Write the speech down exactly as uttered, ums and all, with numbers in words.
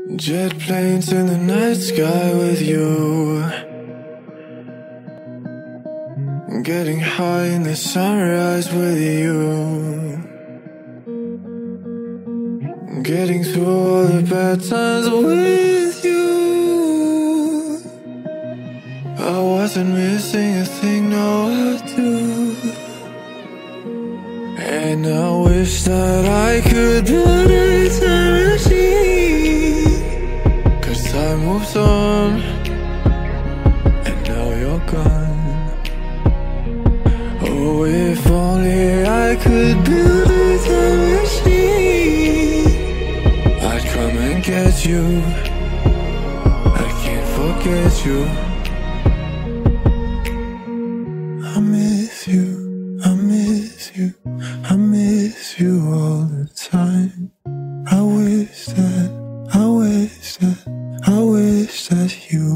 Jet planes in the night sky with you, getting high in the sunrise with you, getting through all the bad times with you. I wasn't missing a thing, no I do. And I wish that I could build a time machine, 'cause time moves on, and now you're gone. Oh, if only I could build a time machine, I'd come and get you. I can't forget you. I miss you, I miss you, I miss you all the time. I wish that, I wish that, I wish that you